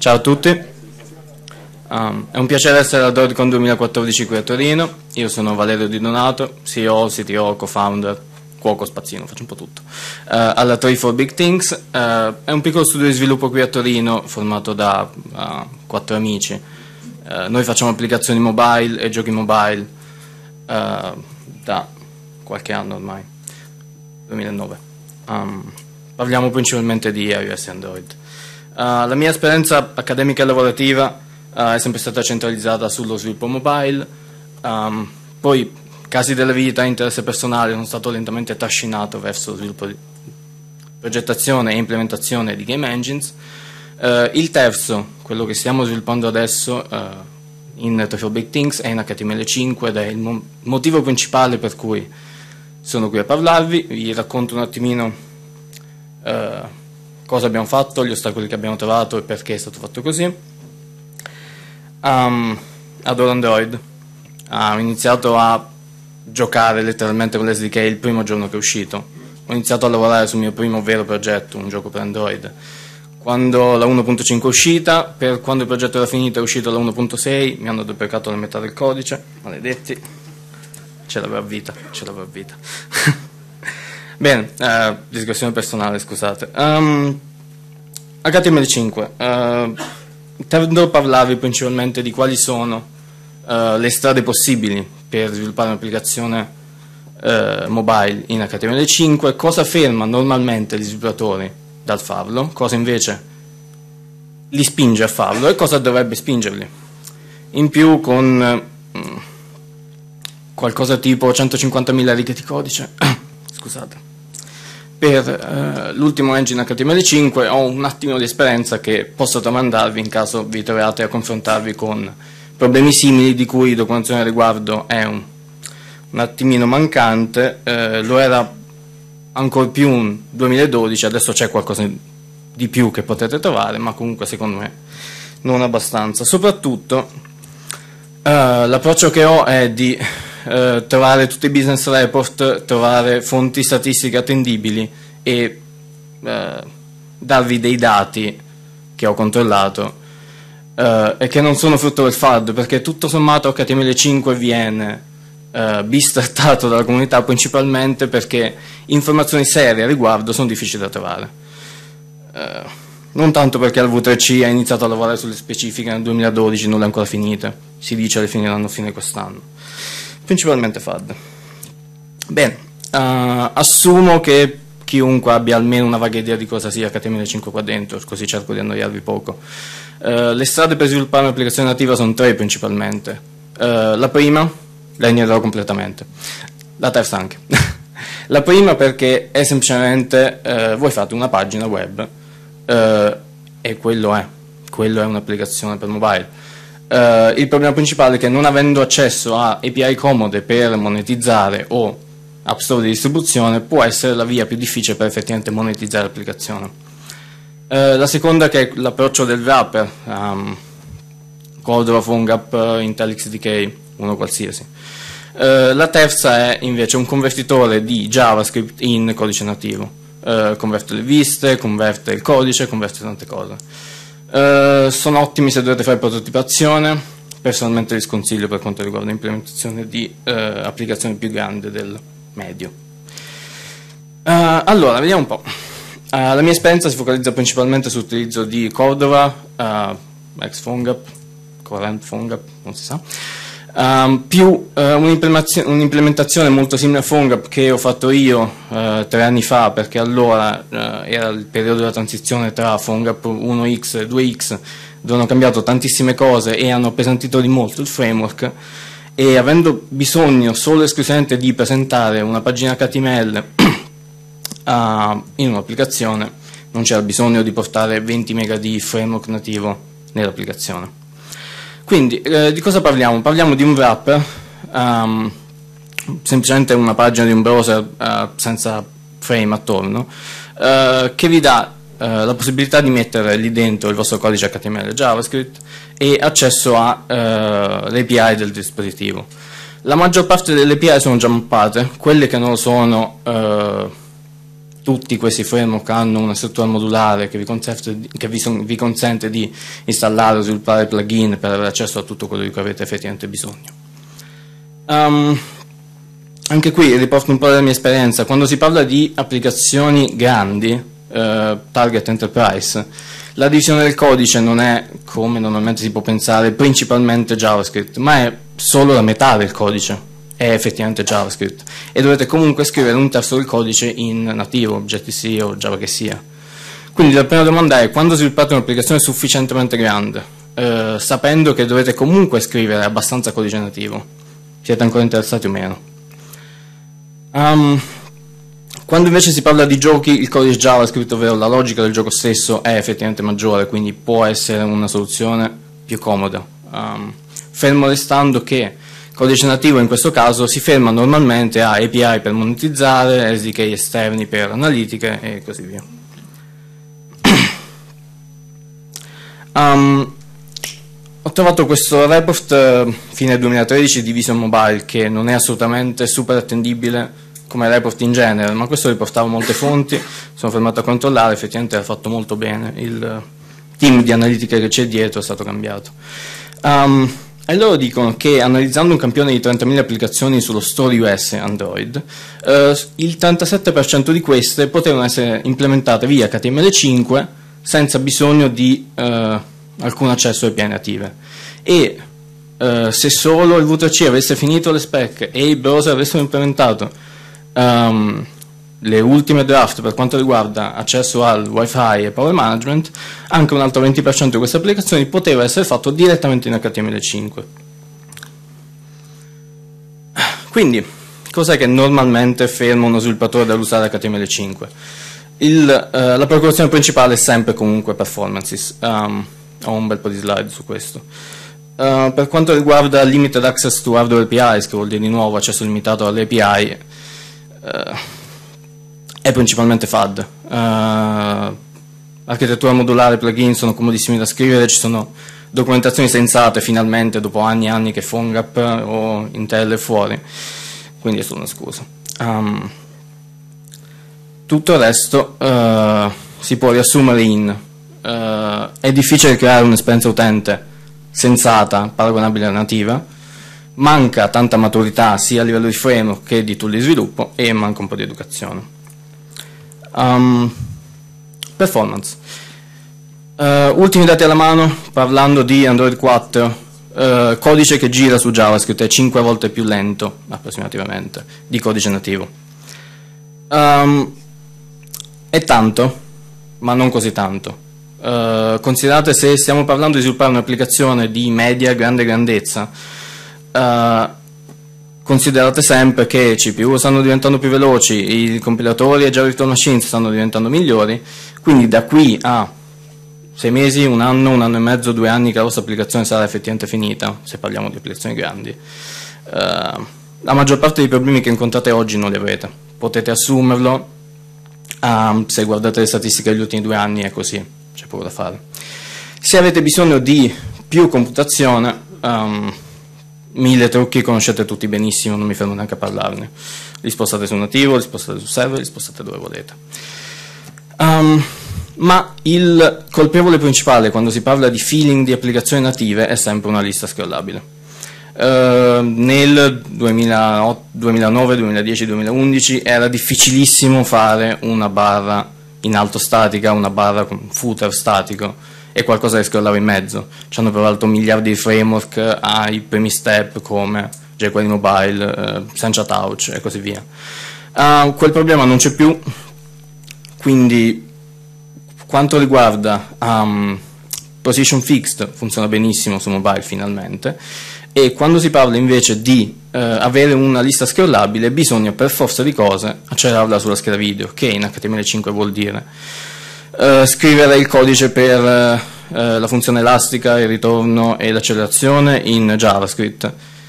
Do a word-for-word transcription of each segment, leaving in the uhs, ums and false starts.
Ciao a tutti, um, è un piacere essere ad Ordicon duemilaquattordici qui a Torino. Io sono Valerio Di Donato, C E O, C T O, co-founder, cuoco, spazzino, faccio un po' tutto. Uh, alla Three for Big Things uh, è un piccolo studio di sviluppo qui a Torino formato da uh, quattro amici. Uh, noi facciamo applicazioni mobile e giochi mobile uh, da qualche anno ormai, duemilanove. Um, parliamo principalmente di iOS e Android. Uh, la mia esperienza accademica e lavorativa uh, è sempre stata centralizzata sullo sviluppo mobile, um, poi casi della vita e interesse personale sono stato lentamente trascinato verso lo sviluppo di progettazione e implementazione di game engines. Uh, il terzo, quello che stiamo sviluppando adesso uh, in Three for Big Things, è in H T M L cinque ed è il mo motivo principale per cui sono qui a parlarvi. Vi racconto un attimino uh, cosa abbiamo fatto, gli ostacoli che abbiamo trovato e perché è stato fatto così. Um, adoro Android. Uh, ho iniziato a giocare letteralmente con l'S D K il primo giorno che è uscito. Ho iniziato a lavorare sul mio primo vero progetto, un gioco per Android, quando la uno punto cinque è uscita. Per quando il progetto era finito è uscito la uno punto sei, mi hanno deprecato la metà del codice, maledetti. Ce l'avevo a vita, ce l'avevo a vita. Bene, uh, discussione personale, scusate. Um, H T M L cinque. Uh, tendo a parlarvi principalmente di quali sono uh, le strade possibili per sviluppare un'applicazione uh, mobile in H T M L cinque, cosa ferma normalmente gli sviluppatori dal farlo, cosa invece li spinge a farlo e cosa dovrebbe spingerli. In più, con uh, qualcosa tipo centocinquantamila righe di codice, scusate, per uh, l'ultimo engine H T M L cinque ho un attimo di esperienza che posso tramandarvi in caso vi troviate a confrontarvi con problemi simili di cui documentazione a riguardo è un, un attimino mancante. Uh, lo era ancora più nel duemiladodici, adesso c'è qualcosa di più che potete trovare, ma comunque secondo me non abbastanza. Soprattutto uh, l'approccio che ho è di Uh, trovare tutti i business report, trovare fonti statistiche attendibili e uh, darvi dei dati che ho controllato uh, e che non sono frutto del F A D, perché tutto sommato H T M L cinque viene uh, bistrattato dalla comunità principalmente perché informazioni serie a riguardo sono difficili da trovare. Uh, non tanto perché la V tre C ha iniziato a lavorare sulle specifiche nel duemiladodici, non le ha ancora finite, si dice le finiranno a fine quest'anno. Principalmente F A D. Bene, uh, assumo che chiunque abbia almeno una vaga idea di cosa sia H T M L cinque qua dentro, così cerco di annoiarvi poco. Uh, le strade per sviluppare un'applicazione nativa sono tre principalmente. Uh, la prima, la ignorerò completamente, la terza anche. La prima perché è semplicemente, uh, voi fate una pagina web uh, e quello è, quello è un'applicazione per mobile. Uh, il problema principale è che non avendo accesso a A P I comode per monetizzare o app store di distribuzione può essere la via più difficile per effettivamente monetizzare l'applicazione. Uh, la seconda, che è l'approccio del wrapper, um, Cordova, PhoneGap, Intel X D K, uno qualsiasi. Uh, la terza è invece un convertitore di JavaScript in codice nativo. Uh, converte le viste, converte il codice, converte tante cose. Uh, sono ottimi se dovete fare prototipazione. Personalmente li sconsiglio per quanto riguarda l'implementazione di uh, applicazioni più grandi del medio. Uh, allora, vediamo un po'. Uh, la mia esperienza si focalizza principalmente sull'utilizzo di Cordova, uh, ex PhoneGap, current PhoneGap, non si sa, um, più uh, un'implementazione molto simile a PhoneGap che ho fatto io uh, tre anni fa, perché allora uh, era il periodo della transizione tra PhoneGap uno X e due X, dove hanno cambiato tantissime cose e hanno appesantito di molto il framework, e avendo bisogno solo e esclusivamente di presentare una pagina H T M L uh, in un'applicazione, non c'era bisogno di portare venti mega di framework nativo nell'applicazione. Quindi, eh, di cosa parliamo? Parliamo di un wrapper, um, semplicemente una pagina di un browser uh, senza frame attorno, uh, che vi dà uh, la possibilità di mettere lì dentro il vostro codice H T M L e JavaScript e accesso alle uh, A P I del dispositivo. La maggior parte delle A P I sono già mappate, quelle che non lo sono uh, tutti questi framework hanno una struttura modulare che vi consente, che vi, son, vi consente di installare o sviluppare plugin per avere accesso a tutto quello di cui avete effettivamente bisogno. Um, anche qui riporto un po' della mia esperienza. Quando si parla di applicazioni grandi, eh, target enterprise, la divisione del codice non è, come normalmente si può pensare, principalmente JavaScript, ma è solo la metà del codice. È effettivamente JavaScript e dovete comunque scrivere un terzo del codice in nativo, Objective-C o Java che sia. Quindi la prima domanda è: quando sviluppate un'applicazione sufficientemente grande, eh, sapendo che dovete comunque scrivere abbastanza codice nativo, siete ancora interessati o meno? Um, quando invece si parla di giochi, il codice JavaScript, ovvero la logica del gioco stesso, è effettivamente maggiore, quindi può essere una soluzione più comoda, um, fermo restando che codice nativo in questo caso si ferma normalmente a A P I per monetizzare, S D K esterni per analitiche e così via. um, ho trovato questo report uh, fine duemilatredici di Vision Mobile, che non è assolutamente super attendibile come report in genere, ma questo riportava molte fonti, sono fermato a controllare, effettivamente era fatto molto bene, il team di analitica che c'è dietro è stato cambiato. Um, E loro dicono che, analizzando un campione di trentamila applicazioni sullo store iOS Android, eh, il trentasette per cento di queste potevano essere implementate via H T M L cinque senza bisogno di eh, alcun accesso a A P I native. E eh, se solo il V tre C avesse finito le spec e i browser avessero implementato um, le ultime draft per quanto riguarda accesso al Wi-Fi e Power Management, anche un altro venti per cento di queste applicazioni poteva essere fatto direttamente in H T M L cinque. Quindi, cos'è che normalmente ferma uno sviluppatore dall'usare H T M L cinque? Il, eh, la preoccupazione principale è sempre comunque performances. Um, ho un bel po' di slide su questo. Uh, per quanto riguarda Limited Access to Hardware A P Is, che vuol dire di nuovo accesso limitato alle A P I, uh, è principalmente F A D. Uh, architettura modulare, plugin sono comodissimi da scrivere, ci sono documentazioni sensate finalmente dopo anni e anni che PhoneGap o Intel è fuori, quindi è solo una scusa. Um, tutto il resto uh, si può riassumere in uh, è difficile creare un'esperienza utente sensata, paragonabile alla nativa, manca tanta maturità sia a livello di framework che di tool di sviluppo e manca un po' di educazione. Um, performance. Uh, ultimi dati alla mano, parlando di Android quattro, uh, codice che gira su JavaScript è cinque volte più lento, approssimativamente, di codice nativo. Um, è tanto, ma non così tanto. Uh, considerate, se stiamo parlando di sviluppare un'applicazione di media grande grandezza, uh, considerate sempre che i C P U stanno diventando più veloci, i compilatori e Java Virtual Machine stanno diventando migliori, quindi da qui a sei mesi, un anno, un anno e mezzo, due anni che la vostra applicazione sarà effettivamente finita, se parliamo di applicazioni grandi. Uh, la maggior parte dei problemi che incontrate oggi non li avrete, potete assumerlo, um, se guardate le statistiche degli ultimi due anni è così, c'è poco da fare. Se avete bisogno di più computazione, um, mille trucchi conoscete tutti benissimo, non mi fermo neanche a parlarne. Li spostate su nativo, li spostate su server, li spostate dove volete. Um, ma il colpevole principale quando si parla di feeling di applicazioni native è sempre una lista scrollabile. Uh, nel duemilaotto, duemilanove, duemiladieci, duemilaundici era difficilissimo fare una barra in alto statica, una barra con footer statico e qualcosa che scrollava in mezzo. Ci hanno provato miliardi di framework ai primi step come jQuery Mobile, uh, Sencha Touch e così via. Uh, quel problema non c'è più, quindi quanto riguarda um, Position Fixed funziona benissimo su mobile finalmente, e quando si parla invece di uh, avere una lista scrollabile bisogna per forza di cose accelerarla sulla scheda video, che in H T M L cinque vuol dire uh, scrivere il codice per uh, uh, la funzione elastica, il ritorno e l'accelerazione in JavaScript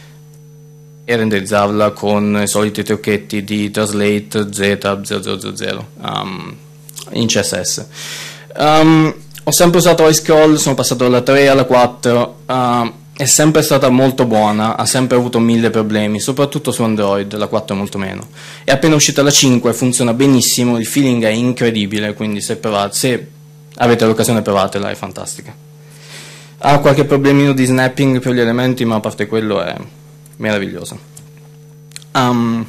e renderizzarla con i soliti trucchetti di translate Z zero zero zero um, in C S S. Um, ho sempre usato iScroll, sono passato dalla tre alla quattro, uh, è sempre stata molto buona, ha sempre avuto mille problemi, soprattutto su Android, la quattro molto meno. È appena uscita la cinque, funziona benissimo, il feeling è incredibile, quindi se, provate, se avete l'occasione provatela, è fantastica. Ha qualche problemino di snapping per gli elementi, ma a parte quello è meravigliosa. Um,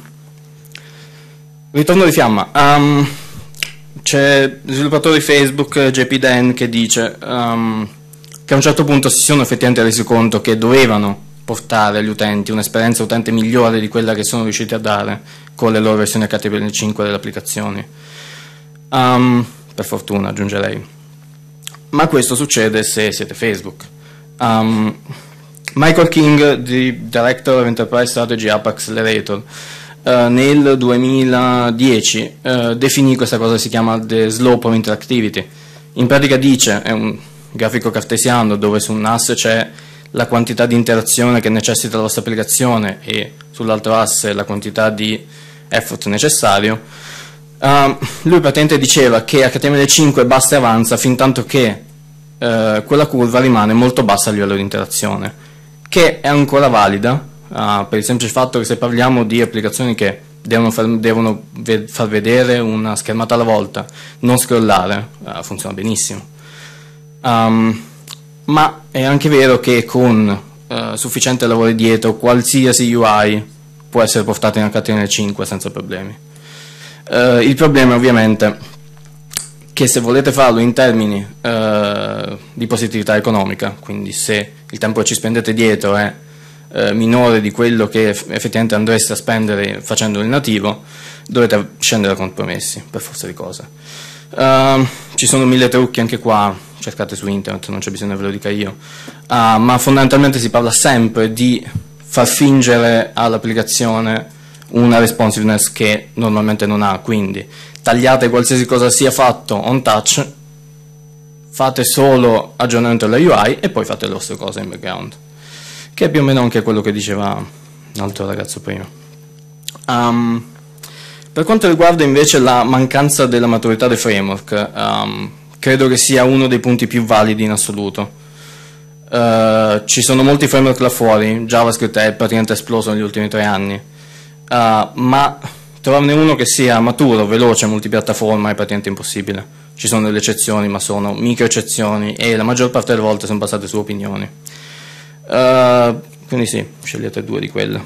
ritorno di fiamma. Um, c'è il sviluppatore di Facebook, J P Dan, che dice um, che a un certo punto si sono effettivamente resi conto che dovevano portare agli utenti un'esperienza utente migliore di quella che sono riusciti a dare con le loro versioni H T M L cinque delle applicazioni. Um, per fortuna, aggiungerei. Ma questo succede se siete Facebook. Um, Michael King, di Director of Enterprise Strategy App Accelerator, uh, nel duemiladieci uh, definì questa cosa che si chiama The Slope of Interactivity. In pratica dice, è un grafico cartesiano dove su un asse c'è la quantità di interazione che necessita la vostra applicazione e sull'altro asse la quantità di effort necessario. Uh, lui praticamente diceva che H T M L cinque basta e avanza fin tanto che uh, quella curva rimane molto bassa a livello di interazione, che è ancora valida uh, per il semplice fatto che se parliamo di applicazioni che devono far, devono ve far vedere una schermata alla volta, non scrollare, uh, funziona benissimo. Um, ma è anche vero che con uh, sufficiente lavoro dietro qualsiasi U I può essere portato in H T M L cinque senza problemi. Uh, il problema è ovviamente che se volete farlo in termini uh, di positività economica, quindi se il tempo che ci spendete dietro è uh, minore di quello che effettivamente andreste a spendere facendo il nativo, dovete scendere a compromessi per forza di cose. Uh, ci sono mille trucchi anche qua, cercate su internet, non c'è bisogno che ve lo dica io, uh, ma fondamentalmente si parla sempre di far fingere all'applicazione una responsiveness che normalmente non ha, quindi tagliate qualsiasi cosa sia fatto on touch, fate solo aggiornamento della U I e poi fate le vostre cose in background, che è più o meno anche quello che diceva l'altro ragazzo prima. Um, per quanto riguarda invece la mancanza della maturità dei framework, um, credo che sia uno dei punti più validi in assoluto. Uh, ci sono molti framework là fuori, JavaScript è praticamente esploso negli ultimi tre anni. Uh, ma trovarne uno che sia maturo, veloce, multipiattaforma è praticamente impossibile. Ci sono delle eccezioni, ma sono micro eccezioni e la maggior parte delle volte sono basate su opinioni. Uh, quindi sì, scegliete due di quelle.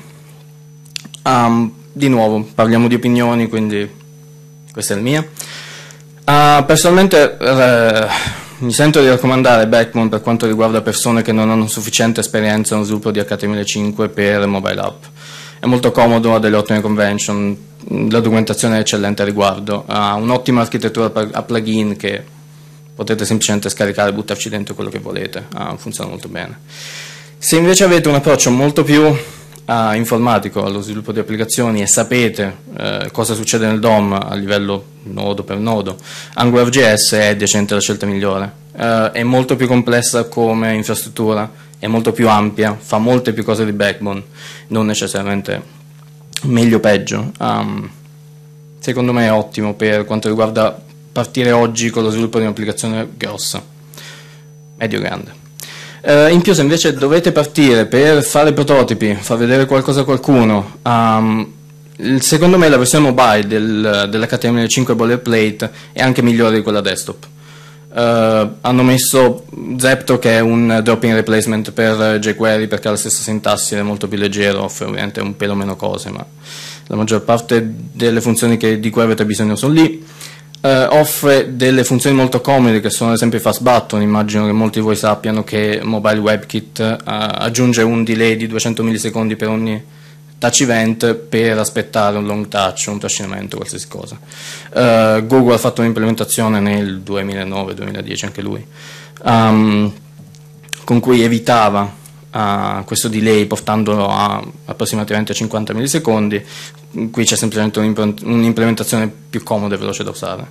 Um, di nuovo, parliamo di opinioni, quindi questa è la mia. Uh, personalmente uh, mi sento di raccomandare Backbone per quanto riguarda persone che non hanno sufficiente esperienza nello sviluppo di H T M L cinque per mobile app. È molto comodo, ha delle ottime convention, la documentazione è eccellente a riguardo, ha un'ottima architettura a plugin che potete semplicemente scaricare e buttarci dentro quello che volete, uh, funziona molto bene. Se invece avete un approccio molto più uh, informatico allo sviluppo di applicazioni e sapete uh, cosa succede nel D O M a livello nodo per nodo, AngularJS è decente la scelta migliore. Uh, è molto più complessa come infrastruttura, è molto più ampia, fa molte più cose di Backbone, non necessariamente meglio o peggio. Um, secondo me è ottimo per quanto riguarda partire oggi con lo sviluppo di un'applicazione grossa, medio-grande. Uh, in più, se invece dovete partire per fare prototipi, far vedere qualcosa a qualcuno, um, secondo me la versione mobile del, dell'H T M L cinque boilerplate è anche migliore di quella desktop. Uh, hanno messo Zepto, che è un drop-in replacement per jQuery perché ha la stessa sintassi, è molto più leggero, offre ovviamente un pelo meno cose, ma la maggior parte delle funzioni che, di cui avete bisogno sono lì. Uh, offre delle funzioni molto comode che sono ad esempio i fast button. Immagino che molti di voi sappiano che Mobile WebKit uh, aggiunge un delay di duecento millisecondi per ogni touch event per aspettare un long touch, un trascinamento, qualsiasi cosa. Uh, Google ha fatto un'implementazione nel duemilanove duemiladieci anche lui, um, con cui evitava uh, questo delay portandolo a approssimativamente cinquanta millisecondi. Qui c'è semplicemente un'implementazione più comoda e veloce da usare.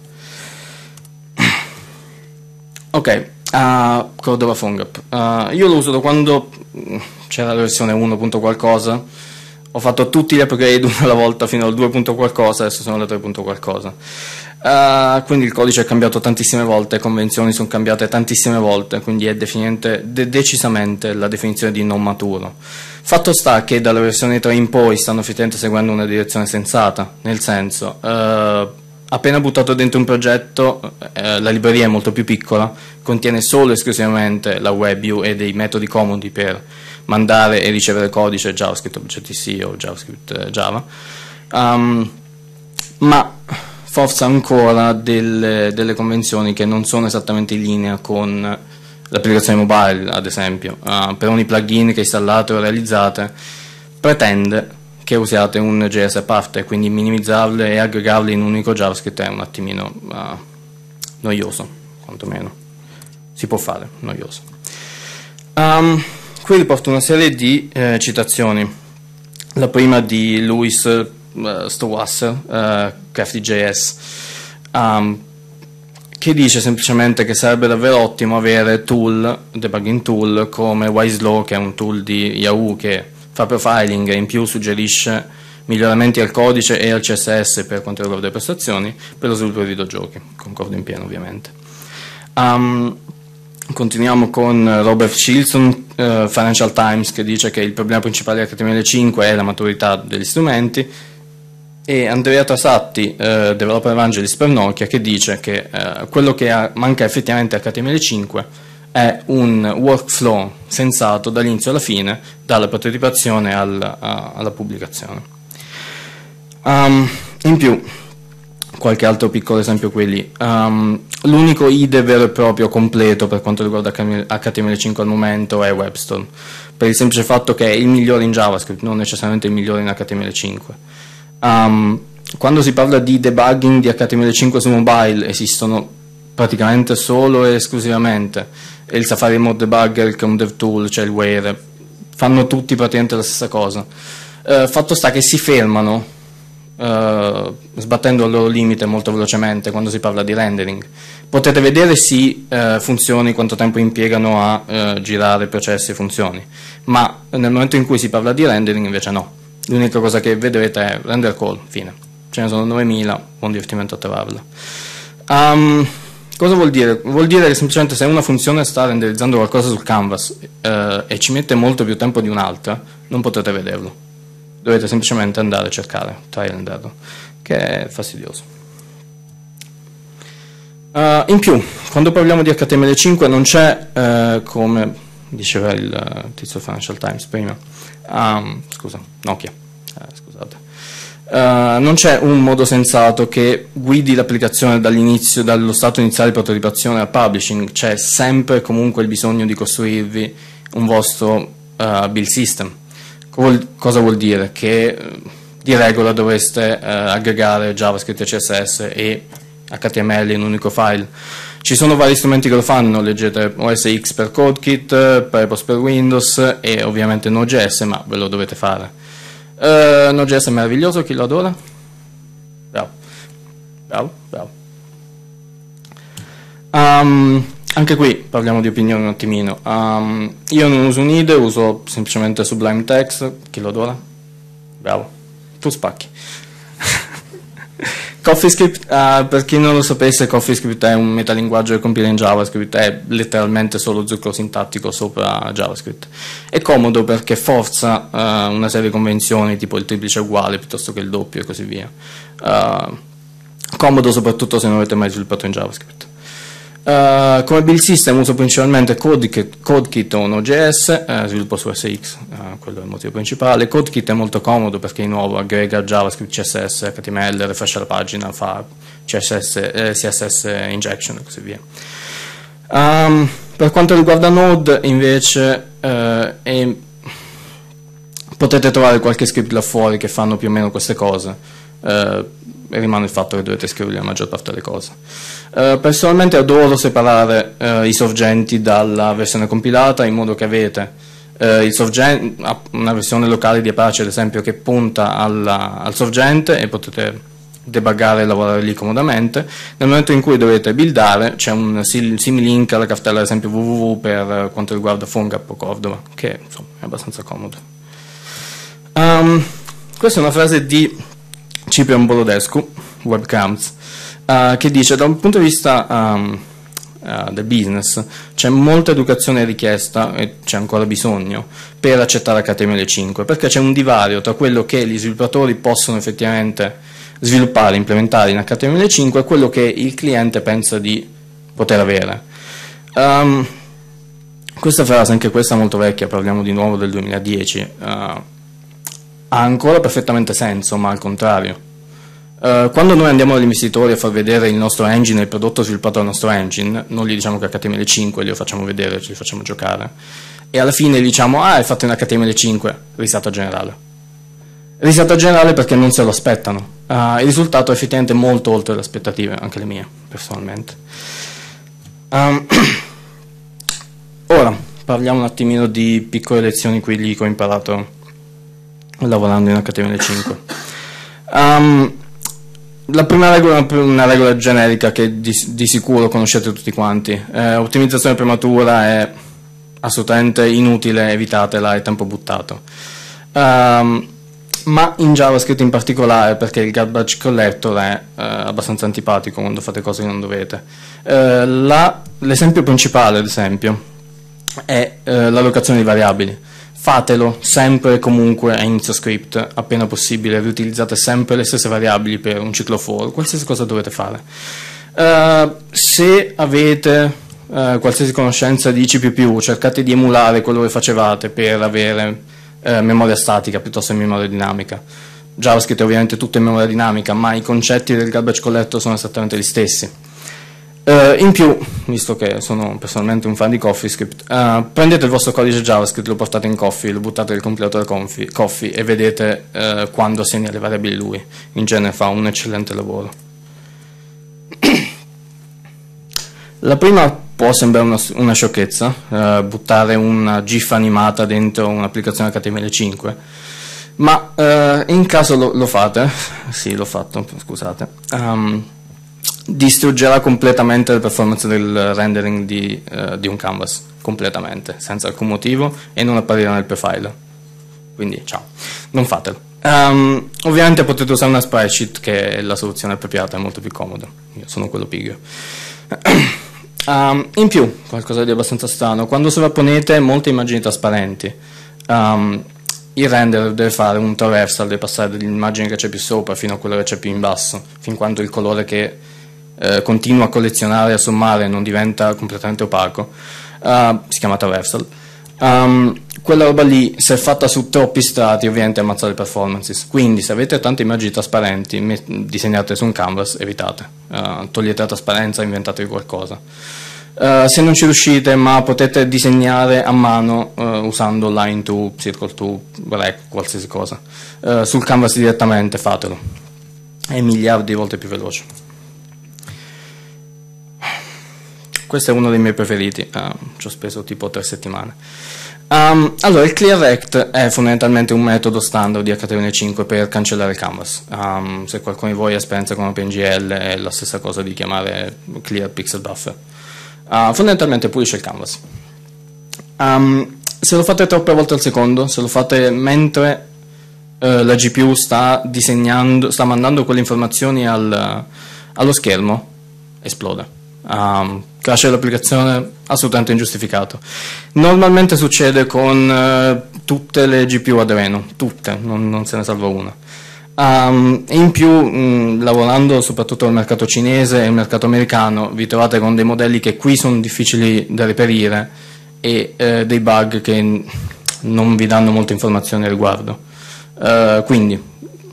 Ok, uh, Cordova PhoneGap. Uh, io lo uso da quando c'era la versione uno punto qualcosa. Ho fatto tutti gli upgrade una alla volta fino al due punto qualcosa, adesso sono alle tre punto qualcosa. Uh, quindi il codice è cambiato tantissime volte, le convenzioni sono cambiate tantissime volte, quindi è de decisamente la definizione di non maturo. Fatto sta che dalla versione tre in poi stanno effettivamente seguendo una direzione sensata, nel senso, uh, appena buttato dentro un progetto, uh, la libreria è molto più piccola, contiene solo e esclusivamente la WebView e dei metodi comodi per mandare e ricevere codice JavaScript, Objective-C o JavaScript Java, um, ma forza ancora delle, delle convenzioni che non sono esattamente in linea con l'applicazione mobile, ad esempio. Uh, per ogni plugin che installate o realizzate pretende che usiate un J S a parte, quindi minimizzarle e aggregarle in un unico JavaScript è un attimino uh, noioso, quantomeno. Si può fare, noioso. Um, qui riporto una serie di eh, citazioni. La prima di Louis Uh, Stowasser, uh, Crafty.js, um, che dice semplicemente che sarebbe davvero ottimo avere tool, debugging tool come Wiselow, che è un tool di Yahoo che fa profiling e in più suggerisce miglioramenti al codice e al C S S per quanto riguarda le prestazioni per lo sviluppo di videogiochi. Concordo in pieno, ovviamente. Um, Continuiamo con Robert Chilson, uh, Financial Times, che dice che il problema principale di H T M L cinque è la maturità degli strumenti, e Andrea Trasatti, uh, Developer Evangelist per Nokia, che dice che uh, quello che ha, manca effettivamente a H T M L cinque è un workflow sensato dall'inizio alla fine, dalla prototipazione al, uh, alla pubblicazione. Um, in più, qualche altro piccolo esempio qui lì. Um, l'unico I D E vero e proprio completo per quanto riguarda H T M L cinque al momento è WebStorm, per il semplice fatto che è il migliore in JavaScript, non necessariamente il migliore in H T M L cinque. Um, quando si parla di debugging di H T M L cinque su mobile esistono praticamente solo e esclusivamente il Safari Mode Debugger, il Chrome DevTool, cioè il Ware, fanno tutti praticamente la stessa cosa. Uh, fatto sta che si fermano Uh, sbattendo il loro limite molto velocemente quando si parla di rendering. Potete vedere sì uh, funzioni, quanto tempo impiegano a uh, girare processi e funzioni, ma nel momento in cui si parla di rendering invece no. L'unica cosa che vedrete è render call, fine. Ce ne sono novemila, buon divertimento a trovarla. Um, cosa vuol dire? Vuol dire che semplicemente se una funzione sta renderizzando qualcosa sul canvas uh, e ci mette molto più tempo di un'altra, non potete vederlo. Dovete semplicemente andare a cercare trial and error, che è fastidioso. Uh, in più, quando parliamo di H T M L cinque non c'è, uh, come diceva il uh, tizio Financial Times prima, um, scusa, Nokia, eh, scusate, uh, non c'è un modo sensato che guidi l'applicazione dall'inizio, dallo stato iniziale di prototipazione al publishing. C'è sempre e comunque il bisogno di costruirvi un vostro uh, build system. Cosa vuol dire? Che di regola dovreste eh, aggregare JavaScript e C S S e H T M L in un unico file. Ci sono vari strumenti che lo fanno, leggete O S X per CodeKit, Purpose per Windows e ovviamente Node.js, ma ve lo dovete fare. Uh, Node.js è meraviglioso, chi lo adora? Bravo, bravo, bravo. Um, Anche qui parliamo di opinioni un attimino. Um, io non uso un I D E, uso semplicemente Sublime Text. Chi lo adora? Bravo, tu spacchi. CoffeeScript, uh, per chi non lo sapesse, CoffeeScript è un metalinguaggio che compila in JavaScript, è letteralmente solo zucchero sintattico sopra JavaScript. È comodo perché forza uh, una serie di convenzioni tipo il triplice uguale piuttosto che il doppio e così via. Uh, comodo soprattutto se non avete mai sviluppato in JavaScript. Uh, come build system uso principalmente CodeKit, CodeKit o Node.js, uh, sviluppo su S X, uh, quello è il motivo principale. CodeKit è molto comodo perché di nuovo aggrega JavaScript, C S S, H T M L, refrescia la pagina, fa C S S, eh, C S S injection e così via. Um, per quanto riguarda Node invece uh, è, potete trovare qualche script là fuori che fanno più o meno queste cose. Uh, rimane il fatto che dovete scrivere la maggior parte delle cose. Uh, personalmente adoro separare uh, i sorgenti dalla versione compilata, in modo che avete uh, il sorgente, una versione locale di Apache ad esempio che punta alla, al sorgente e potete debuggare e lavorare lì comodamente. Nel momento in cui dovete buildare c'è un similink alla cartella ad esempio www per uh, quanto riguarda PhoneGap o Cordova, che insomma è abbastanza comodo. Um, questa è una frase di Ciprian Bolodescu, Webcams, uh, che dice da un punto di vista um, uh, del business c'è molta educazione richiesta e c'è ancora bisogno per accettare H T M L cinque, perché c'è un divario tra quello che gli sviluppatori possono effettivamente sviluppare, implementare in H T M L cinque e quello che il cliente pensa di poter avere. Um, questa frase, anche questa molto vecchia, parliamo di nuovo del duemiladieci, uh, ha ancora perfettamente senso, ma al contrario. Uh, quando noi andiamo agli investitori a far vedere il nostro engine, il prodotto sviluppato dal nostro engine, non gli diciamo che H T M L cinque, glielo facciamo vedere, ce li facciamo giocare, e alla fine gli diciamo, ah, è fatto in H T M L cinque, risata generale. Risata generale perché non se lo aspettano. Uh, il risultato è effettivamente molto oltre le aspettative, anche le mie, personalmente. Um, ora, parliamo un attimino di piccole lezioni qui che ho imparato lavorando in H T M L cinque. Um, La prima regola è una regola generica che di, di sicuro conoscete tutti quanti. Eh, ottimizzazione prematura è assolutamente inutile, evitatela, è tempo buttato. Um, ma in JavaScript in particolare, perché il garbage collector è eh, abbastanza antipatico quando fate cose che non dovete. Eh, l'esempio principale, ad esempio, è eh, l'allocazione di variabili. Fatelo sempre e comunque a inizio script, appena possibile, riutilizzate sempre le stesse variabili per un ciclo for, qualsiasi cosa dovete fare. Uh, se avete uh, qualsiasi conoscenza di C P più, cercate di emulare quello che facevate per avere uh, memoria statica piuttosto che memoria dinamica. JavaScript è ovviamente tutto in memoria dinamica, ma i concetti del garbage collector sono esattamente gli stessi. Uh, in più, visto che sono personalmente un fan di CoffeeScript, uh, prendete il vostro codice JavaScript, lo portate in Coffee, lo buttate nel compilatore Coffee e vedete uh, quando segna le variabili lui. In genere fa un eccellente lavoro. La prima può sembrare una, una sciocchezza, uh, buttare una GIF animata dentro un'applicazione H T M L cinque, ma uh, in caso lo, lo fate, sì, l'ho fatto, scusate, um, distruggerà completamente le performance del rendering di, uh, di un canvas, completamente, senza alcun motivo, e non apparirà nel profile. Quindi ciao, non fatelo. Um, ovviamente potete usare una spreadsheet, che è la soluzione appropriata, è molto più comodo. Io sono quello pigro. um, in più, qualcosa di abbastanza strano, quando sovrapponete molte immagini trasparenti, um, il render deve fare un traversal, deve passare dall'immagine che c'è più sopra fino a quella che c'è più in basso, fin quando il colore che Eh, continua a collezionare e a sommare non diventa completamente opaco, uh, si chiama traversal. Um, quella roba lì, se è fatta su troppi strati, ovviamente ammazza le performances. Quindi se avete tante immagini trasparenti disegnate su un canvas, evitate, uh, togliete la trasparenza, inventatevi qualcosa. Uh, se non ci riuscite, ma potete disegnare a mano uh, usando line to, circle to, rec, qualsiasi cosa, uh, sul canvas direttamente, fatelo, è miliardi di volte più veloce. Questo è uno dei miei preferiti, uh, ci ho speso tipo tre settimane. Um, allora, il clearRect è fondamentalmente un metodo standard di H T M L cinque per cancellare il canvas. Um, se qualcuno di voi ha esperienza con OpenGL, è la stessa cosa di chiamare clear pixel buffer. Uh, fondamentalmente pulisce il canvas. Um, se lo fate troppe volte al secondo, se lo fate mentre uh, la G P U sta disegnando, sta mandando quelle informazioni al, allo schermo, esplode. Um, crash dell'applicazione assolutamente ingiustificato. Normalmente succede con uh, tutte le G P U Adreno, tutte, non, non se ne salva una. Um, in più, mh, lavorando soprattutto nel mercato cinese e nel mercato americano, vi trovate con dei modelli che qui sono difficili da reperire e uh, dei bug che non vi danno molte informazioni al riguardo. Uh, quindi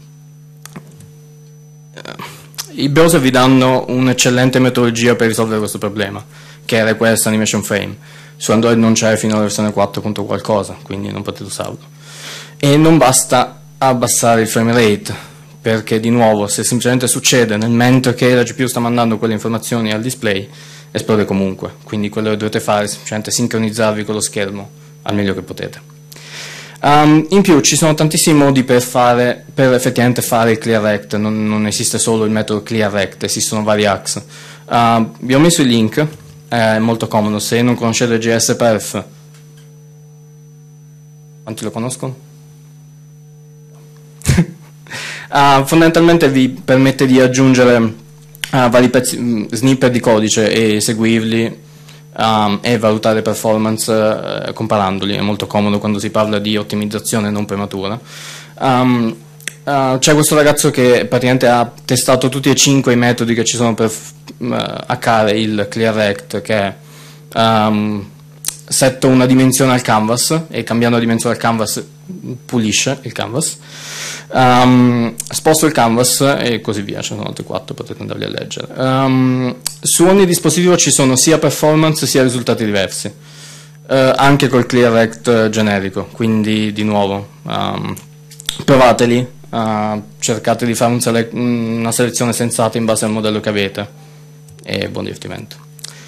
i browser vi danno un'eccellente metodologia per risolvere questo problema, che è Request Animation Frame. Su Android non c'è fino alla versione quattro punto qualcosa, quindi non potete usarlo. E non basta abbassare il frame rate, perché di nuovo, se semplicemente succede nel mentre che la G P U sta mandando quelle informazioni al display, esplode comunque. Quindi quello che dovete fare è semplicemente sincronizzarvi con lo schermo al meglio che potete. Um, in più ci sono tantissimi modi per, fare, per effettivamente fare il clearRect, non, non esiste solo il metodo clearRect, esistono vari hacks. Uh, vi ho messo il link, è molto comodo, se non conoscete J S Perf, quanti lo conoscono? uh, fondamentalmente vi permette di aggiungere uh, vari pezzi, snippet di codice e seguirli um, e valutare performance uh, comparandoli. È molto comodo quando si parla di ottimizzazione non prematura. Um, uh, c'è questo ragazzo che praticamente ha testato tutti e cinque i metodi che ci sono per uh, hackare il clearrect, che è um, setto una dimensione al canvas e cambiando la dimensione al canvas pulisce il canvas, um, sposto il canvas e così via. Ce ne sono altri quattro, potete andarli a leggere. Um, su ogni dispositivo ci sono sia performance sia risultati diversi, uh, anche col clearrect generico, quindi di nuovo um, provateli, uh, cercate di fare un sele una selezione sensata in base al modello che avete e buon divertimento.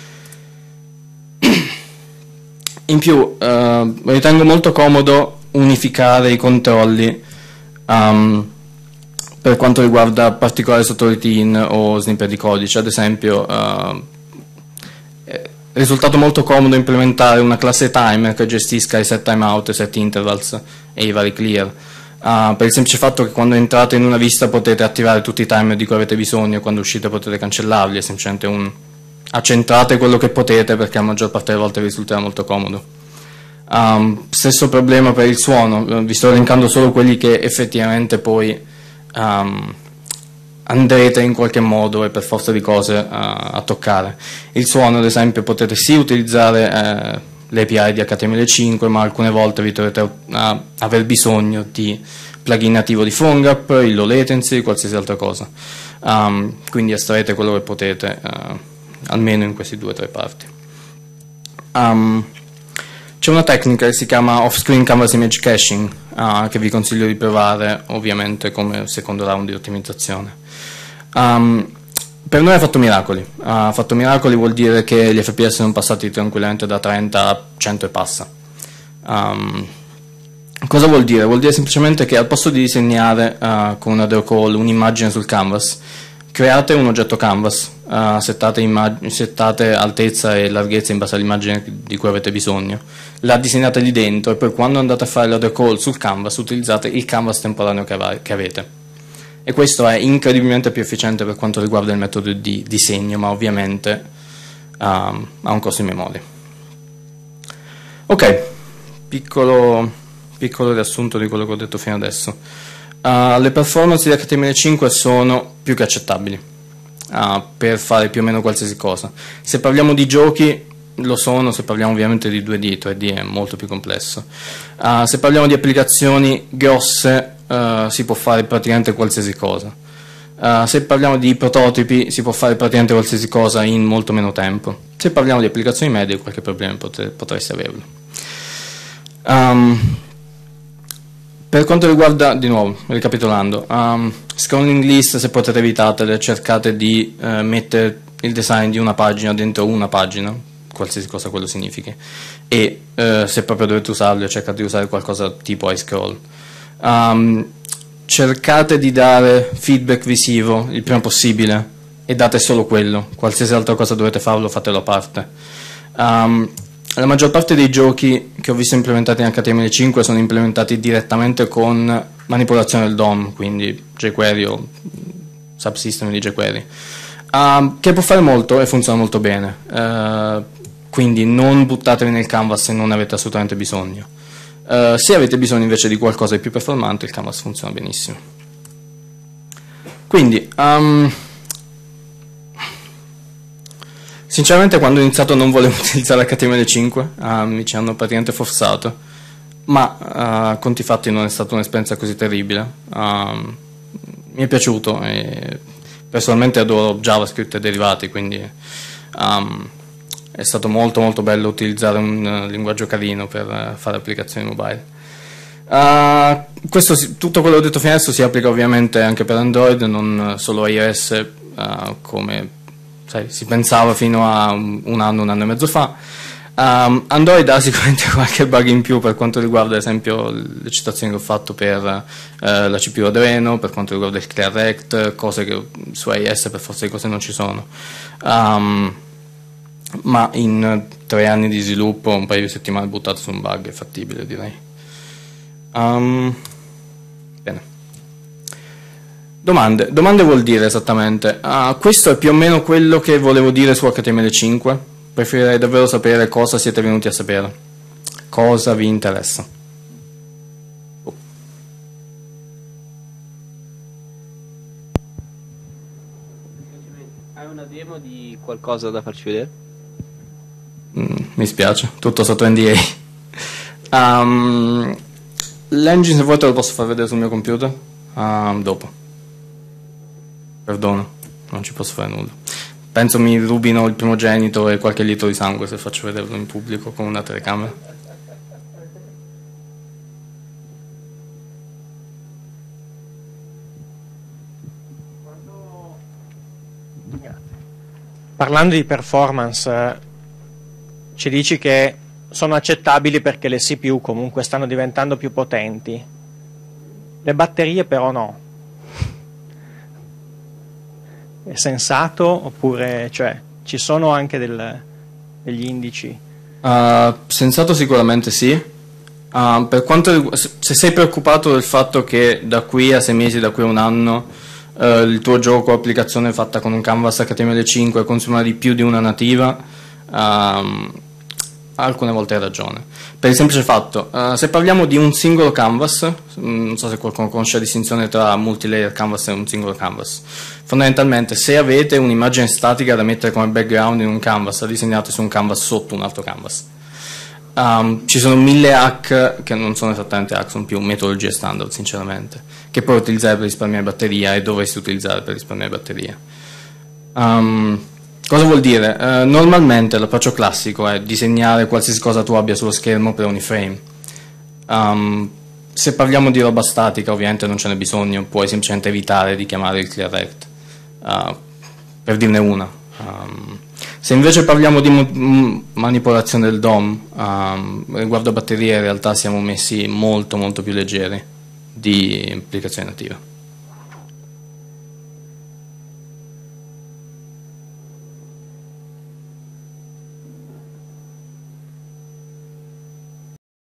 In più, eh, ritengo molto comodo unificare i controlli um, per quanto riguarda particolari sottoroutine o snippet di codice. Ad esempio, eh, è risultato molto comodo implementare una classe timer che gestisca i set timeout, i set intervals e i vari clear, uh, per il semplice fatto che quando entrate in una vista potete attivare tutti i timer di cui avete bisogno e quando uscite potete cancellarli. È semplicemente un... accentrate quello che potete, perché la maggior parte delle volte vi risulterà molto comodo. Um, stesso problema per il suono, vi sto elencando solo quelli che effettivamente poi um, andrete in qualche modo e per forza di cose uh, a toccare. Il suono, ad esempio, potete sì utilizzare eh, le A P I di H T M L cinque, ma alcune volte vi troverete a, a aver bisogno di plugin nativo di PhoneGap, il low latency, qualsiasi altra cosa. Um, quindi estraete quello che potete, uh, almeno in queste due o tre parti. Um, c'è una tecnica che si chiama off-screen canvas image caching, uh, che vi consiglio di provare ovviamente come secondo round di ottimizzazione. Um, per noi ha fatto miracoli. Uh, ha fatto miracoli vuol dire che gli F P S sono passati tranquillamente da trenta a cento e passa. Um, cosa vuol dire? Vuol dire semplicemente che al posto di disegnare uh, con una draw call un'immagine sul canvas, create un oggetto canvas, uh, settate, settate altezza e larghezza in base all'immagine di cui avete bisogno, la disegnate lì dentro e poi quando andate a fare la draw call sul canvas utilizzate il canvas temporaneo che, che avete. E questo è incredibilmente più efficiente per quanto riguarda il metodo di disegno, ma ovviamente um, ha un costo in memoria. Ok, piccolo, piccolo riassunto di quello che ho detto fino adesso. Uh, le performance di H T M L cinque sono più che accettabili uh, per fare più o meno qualsiasi cosa. Se parliamo di giochi lo sono, se parliamo ovviamente di due D, tre D è molto più complesso. Uh, se parliamo di applicazioni grosse uh, si può fare praticamente qualsiasi cosa. Uh, se parliamo di prototipi si può fare praticamente qualsiasi cosa in molto meno tempo. Se parliamo di applicazioni medie qualche problema potre, potreste averlo. Um, Per quanto riguarda, di nuovo, ricapitolando, um, scrolling list, se potete evitatele, cercate di uh, mettere il design di una pagina dentro una pagina, qualsiasi cosa quello significhi, e uh, se proprio dovete usarlo, cercate di usare qualcosa tipo iScroll. Um, cercate di dare feedback visivo il prima possibile e date solo quello, qualsiasi altra cosa dovete farlo, fatelo a parte. Um, La maggior parte dei giochi che ho visto implementati in H T M L cinque sono implementati direttamente con manipolazione del D O M, quindi jQuery o subsystem di jQuery, uh, che può fare molto e funziona molto bene. Uh, quindi non buttatevi nel canvas se non avete assolutamente bisogno. Uh, se avete bisogno invece di qualcosa di più performante, il canvas funziona benissimo. Quindi, um, sinceramente quando ho iniziato non volevo utilizzare H T M L cinque, uh, mi ci hanno praticamente forzato, ma uh, conti fatti non è stata un'esperienza così terribile. Uh, mi è piaciuto e personalmente adoro JavaScript e derivati, quindi um, è stato molto molto bello utilizzare un uh, linguaggio carino per uh, fare applicazioni mobile. Uh, questo si, tutto quello che ho detto fino adesso si applica ovviamente anche per Android, non solo iOS, uh, come sai, si pensava fino a un, un anno, un anno e mezzo fa. Um, Android ha sicuramente qualche bug in più per quanto riguarda ad esempio le citazioni che ho fatto per uh, la C P U Adreno, per quanto riguarda il clearrect, cose che su iOS per forza di cose non ci sono. Um, ma in tre anni di sviluppo un paio di settimane buttato su un bug è fattibile, direi. Um, bene. Domande. Domande vuol dire esattamente. Uh, questo è più o meno quello che volevo dire su H T M L cinque. Preferirei davvero sapere cosa siete venuti a sapere. Cosa vi interessa. Oh. Hai una demo di qualcosa da farci vedere? Mm, mi spiace, tutto sotto N D A. um, L'engine se vuoi te lo posso far vedere sul mio computer um, dopo. Perdono, non ci posso fare nulla. Penso mi rubino il primogenito e qualche litro di sangue se faccio vederlo in pubblico con una telecamera. Parlando di performance, ci dici che sono accettabili perché le C P U comunque stanno diventando più potenti. Le batterie però no. È sensato oppure cioè, ci sono anche del, degli indici? Uh, sensato sicuramente sì. Uh, per quanto, se sei preoccupato del fatto che da qui a sei mesi, da qui a un anno, uh, il tuo gioco o applicazione fatta con un canvas H T M L cinque consuma di più di una nativa, um, alcune volte hai ragione. Per il semplice fatto, uh, se parliamo di un singolo canvas, non so se qualcuno conosce la distinzione tra multilayer canvas e un singolo canvas. Fondamentalmente, se avete un'immagine statica da mettere come background in un canvas, la disegnate su un canvas sotto un altro canvas. Um, ci sono mille hack, che non sono esattamente hack, sono più metodologie standard sinceramente, che puoi utilizzare per risparmiare batteria e dovresti utilizzare per risparmiare batteria. Um, cosa vuol dire? Uh, normalmente l'approccio classico è disegnare qualsiasi cosa tu abbia sullo schermo per ogni frame. Um, se parliamo di roba statica ovviamente non ce n'è bisogno, puoi semplicemente evitare di chiamare il clearrect, uh, per dirne una. Um, se invece parliamo di manipolazione del D O M, um, riguardo a batterie in realtà siamo messi molto molto più leggeri di applicazioni native.